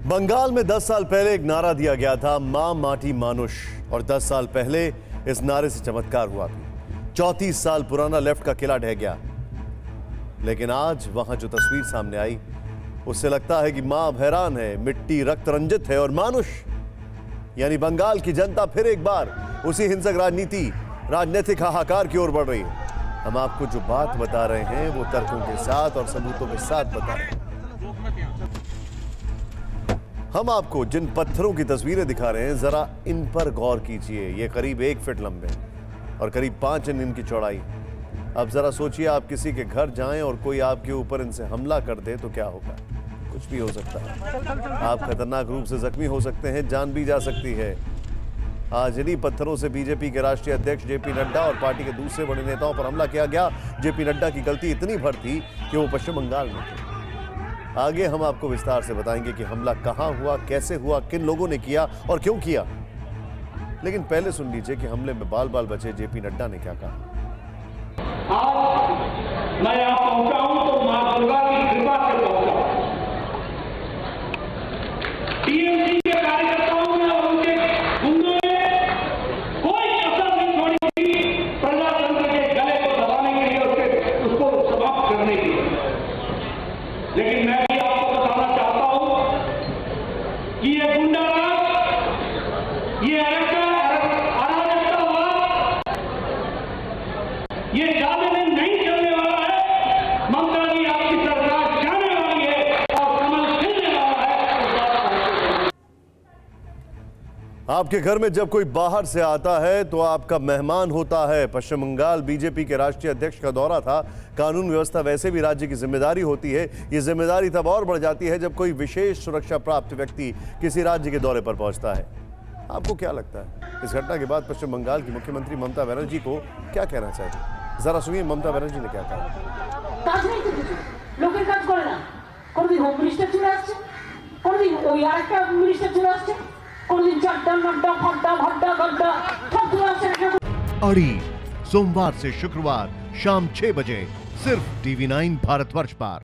बंगाल में 10 साल पहले एक नारा दिया गया था, मां माटी मानुष, और 10 साल पहले इस नारे से चमत्कार हुआ भी। 34 साल पुराना लेफ्ट का किला ढह गया, लेकिन आज वहां जो तस्वीर सामने आई उससे लगता है कि मां अब हैरान है, मिट्टी रक्त रंजित है और मानुष यानी बंगाल की जनता फिर एक बार उसी हिंसक राजनीतिक हाहाकार की ओर बढ़ रही है। हम आपको जो बात बता रहे हैं वो तर्कों के साथ और सबूतों के साथ बता रहे हैं। हम आपको जिन पत्थरों की तस्वीरें दिखा रहे हैं जरा इन पर गौर कीजिए। ये करीब 1 फीट लंबे और करीब 5 इंच इनकी चौड़ाई। अब जरा सोचिए, आप किसी के घर जाएं और कोई आपके ऊपर इनसे हमला कर दे तो क्या होगा? कुछ भी हो सकता है। आप खतरनाक रूप से जख्मी हो सकते हैं, जान भी जा सकती है। आज इन्हीं पत्थरों से बीजेपी के राष्ट्रीय अध्यक्ष जेपी नड्डा और पार्टी के दूसरे बड़े नेताओं पर हमला किया गया। जेपी नड्डा की गलती इतनी भर थी कि वो पश्चिम बंगाल में थे। आगे हम आपको विस्तार से बताएंगे कि हमला कहां हुआ, कैसे हुआ, किन लोगों ने किया और क्यों किया। लेकिन पहले सुन लीजिए कि हमले में बाल बाल बचे जेपी नड्डा ने क्या कहा। आज मैं यहां पहुंचा हूं तो मां दुर्गा की कृपा से पहुंचा हूं। टीएमसी के कार्यकर्ताओं ने और उनके गुंडों ने कोई कसर नहीं छोड़ी प्रजातंत्र के गले को दबाने के लिए, उसको समाप्त करने के लिए। लेकिन मैं भी आपको बताना चाहता हूं कि ये गुंडाराज, ये अराजकतावाद, ये ज्यादा दिन नहीं चलने वाला है। ममता जी, आपकी सरकार जाने वाली है और कमल खिलने वाला है। आपके घर में जब कोई बाहर से आता है तो आपका मेहमान होता है। पश्चिम बंगाल बीजेपी के राष्ट्रीय अध्यक्ष का दौरा था। कानून व्यवस्था वैसे भी राज्य की जिम्मेदारी होती है। ये जिम्मेदारी तब और बढ़ जाती है जब कोई विशेष सुरक्षा प्राप्त व्यक्ति किसी राज्य के दौरे पर पहुंचता है। आपको क्या लगता है, इस घटना के बाद पश्चिम बंगाल की मुख्यमंत्री ममता बनर्जी को क्या कहना चाहिए? जरा सुनिए ममता बनर्जी ने क्या कहा। अड़ी सोमवार से शुक्रवार शाम 6 बजे सिर्फ TV9 भारतवर्ष पर।